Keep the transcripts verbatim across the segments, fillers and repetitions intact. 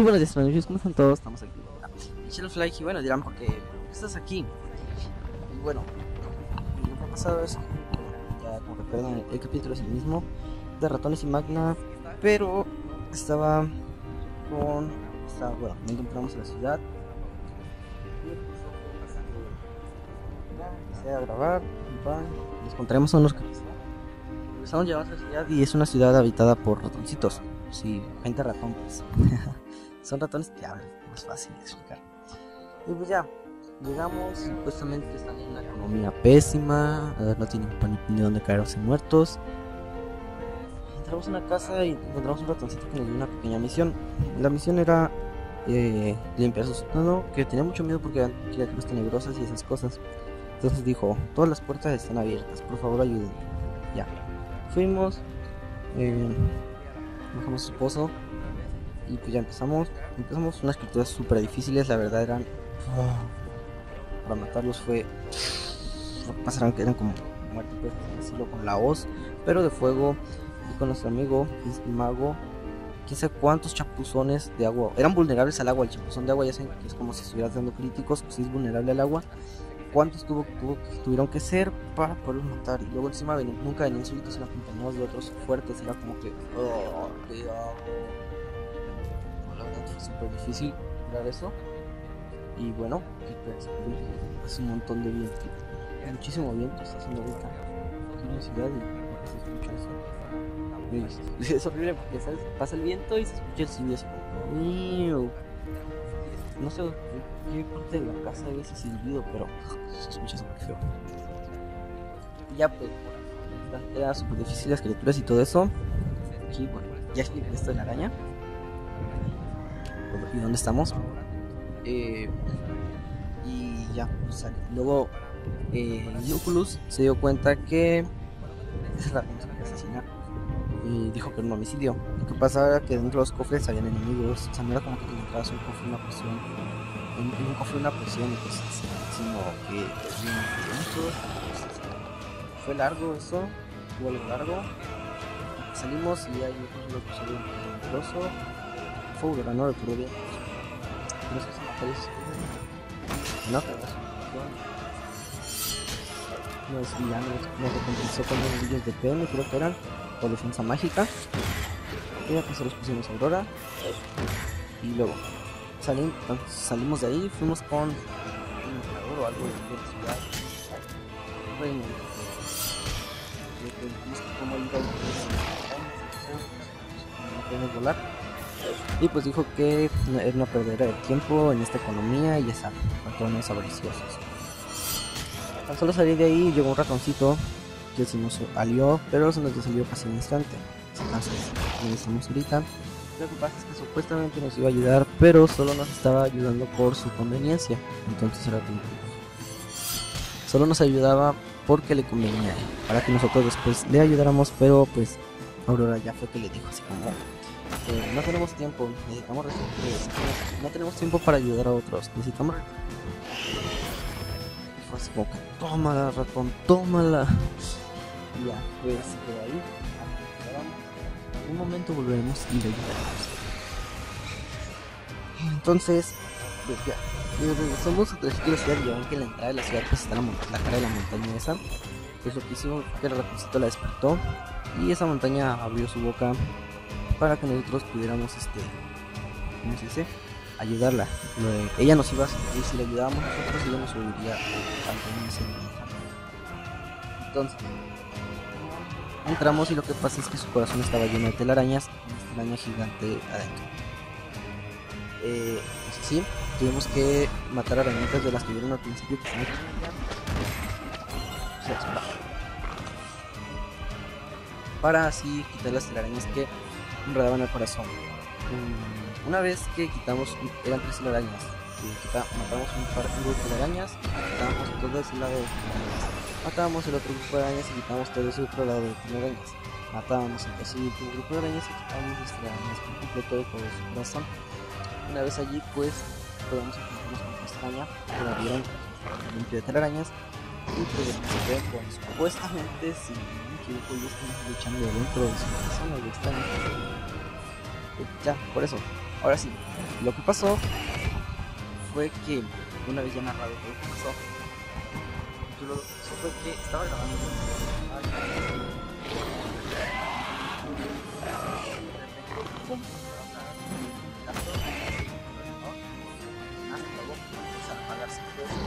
buenos días, amigos, ¿cómo están todos? Estamos aquí. Shadowfly, y bueno, dirán, ¿por qué estás aquí? Y bueno, lo que ha pasado es que, ya como recuerdan, el, el capítulo es el mismo, de ratones y Magna, pero estaba con. Estaba, bueno, nos encontramos en la ciudad. Empecé a grabar, y les contaremos a unos que estamos llegando a la ciudad y es una ciudad habitada por ratoncitos. Sí, gente ratón, pues. Son ratones que hablan, no es fácil de explicar. Y pues ya, llegamos, supuestamente están en una economía pésima, eh, no tienen pan ni dónde caerse muertos. Entramos en una casa y encontramos un ratoncito que nos dio una pequeña misión. La misión era eh, limpiar su sótano, que tenía mucho miedo porque eran criaturas tenebrosas y esas cosas. Entonces dijo, todas las puertas están abiertas, por favor ayuden. Ya, fuimos, eh, bajamos su pozo y pues ya empezamos. Empezamos unas criaturas súper difíciles, la verdad eran... Oh, para matarlos fue... Pasaron que eran como muertos, pues, decirlo, con la hoz, pero de fuego. Y con nuestro amigo, el mago, quién sabe cuántos chapuzones de agua. Eran vulnerables al agua, el chapuzón de agua ya saben que es como si estuvieras dando críticos, pues si es vulnerable al agua. ¿Cuántos tuvo, tuvo, tuvieron que ser para poderlos matar? Y luego encima ven, nunca venían solitos, sino acompañados de otros fuertes. Era como que... Oh, ¿qué hago? La verdad fue súper difícil lograr eso. Y bueno, hace un montón de viento, muchísimo viento está haciendo ahorita aquí en la ciudad y se escucha eso. Y es horrible porque, ¿sabes? Pasa el viento y se escucha el silbido así como... Miau. No sé qué parte de la casa es ese silbido, pero se escucha súper feo. Y ya pues, era súper difícil las criaturas y todo eso. Aquí, bueno, ya expliqué esto de la araña. ¿Y dónde estamos? Eh, y ya, o sea, luego eh, Luculus se dio cuenta que esa es la persona que asesinar y dijo que era un homicidio. Lo que pasa era que dentro de los cofres habían enemigos, o sea, no era como que te encontrabas un cofre, una poción, en, en un cofre una poción y pues así, sino que pues, fue largo eso, fue algo largo. Salimos y hay otro episodio peligroso, fuego granado de puro bien. No sé si me parece. No, pero los villanos nos recompensó con unos brillos de P M, creo que eran, por defensa mágica. Y ya pues los pusimos Aurora. Y luego salim, salimos de ahí, fuimos con un emperador o algo de la ciudad. Reino. Vimos cómo iba a podemos volar. Y pues dijo que era una perdedera de tiempo en esta economía y ya saben, ratones avariciosos. Al solo salir de ahí llegó un ratoncito que se nos alió, pero se nos salió casi en un instante. Entonces, ahí estamos ahorita. Lo que pasa es que supuestamente nos iba a ayudar, pero solo nos estaba ayudando por su conveniencia. Entonces era como... Solo nos ayudaba porque le convenía a él, para que nosotros después le ayudáramos, pero pues Aurora ya fue que le dijo así como... Eh, no tenemos tiempo, necesitamos recursos, no tenemos tiempo para ayudar a otros, necesitamos recursos. Y fue así como que, tómala ratón, tómala. Y ya, pues se quedó ahí. En un momento volveremos y le ayudaremos. Entonces, pues ya, regresamos a la ciudad y ya que en la entrada de la ciudad pues está la, la cara de la montaña esa. Pues lo que hicimos fue que el ratoncito la despertó y esa montaña abrió su boca para que nosotros pudiéramos, este, ¿cómo se dice? Ayudarla. Lo, ella nos iba a servir, si le ayudábamos nosotros, ella nos serviría al ese Entonces, entramos y lo que pasa es que su corazón estaba lleno de telarañas y una telaraña gigante adentro. Eh, pues sí, tuvimos que matar arañitas de las que vieron al principio que se me para así quitar las telarañas que enredaban el corazón. Um, una vez que quitamos, eran tres telarañas, quita, matamos un par de telarañas, quitábamos todo ese lado de telarañas, matábamos el otro grupo de arañas y quitamos todo ese otro lado de telarañas, matábamos el siguiente grupo de arañas y quitamos las telarañas por completo de todo su corazón. Una vez allí pues podemos encontrarnos con una extraña que la dieron limpio de telarañas y pues se ve con supuestamente si no me equivoco ya estamos luchando dentro de su corazón o ya están. Ya, por eso, Ahora sí, lo que pasó fue que una vez ya narrado todo lo que pasó, yo lo que pasó fue que estaba grabando pum, a apagarse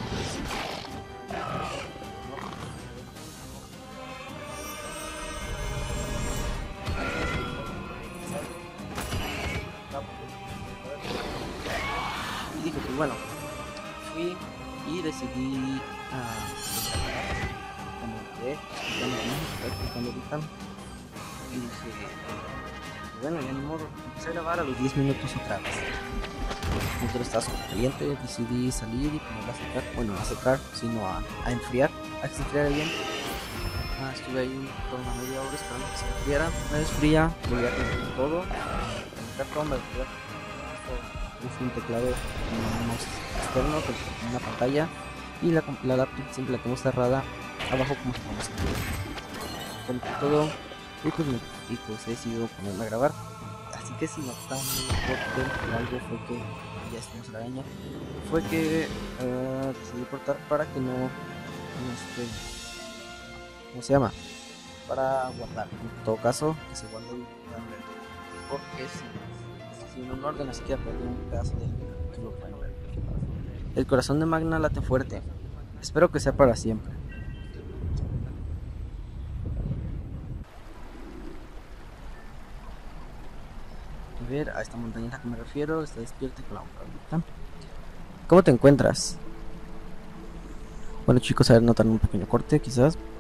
y dije, pues bueno, fui y decidí ah, como que escuchando música, escuchando ahorita, y dije, pues bueno, ya ni modo, empecé a grabar a los diez minutos otra vez. Entonces estaba súper caliente, decidí salir y ponerla a secar, bueno, no a secar, sino a, a enfriar, a que se enfriara bien. Ah, estuve ahí toda una media hora esperando que se enfriara, una vez fría, volví a conectar todo, conectar todo, me volví a puse un teclado, un mouse externo con una pantalla y la, la laptop siempre la tengo cerrada abajo como si fuera un conecté todo y pues, me, y pues he decidido ponerme a grabar. Así que si notan muy fuerte algo fue que ya estamos a la araña, fue que uh, decidí cortar para que no, no este, ¿cómo se llama? Para guardar, en todo caso que se guarde el porque si, si en un orden así queda perdido un pedazo de capítulo, pueden ver. El corazón de Magna late fuerte, espero que sea para siempre. A ver, a esta montañita que me refiero, está despierta con la boca. ¿Cómo te encuentras? Bueno chicos, a ver, notan un pequeño corte quizás.